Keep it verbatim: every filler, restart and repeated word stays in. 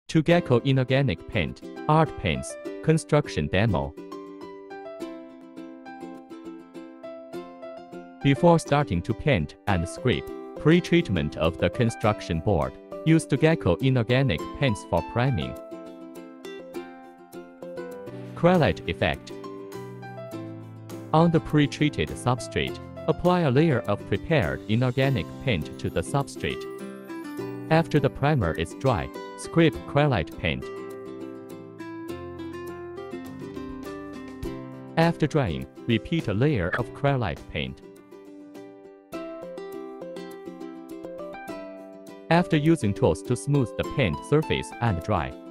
Two Gecco Inorganic Paint, Art Paints, Construction Demo. Before starting to paint and scrape, pre-treatment of the construction board. Use Two Gecco Inorganic Paints for priming. Cryolite effect. On the pre-treated substrate, apply a layer of prepared inorganic paint to the substrate. After the primer is dry, scrape cryolite paint. After drying, repeat a layer of cryolite paint. After using tools to smooth the paint surface and dry,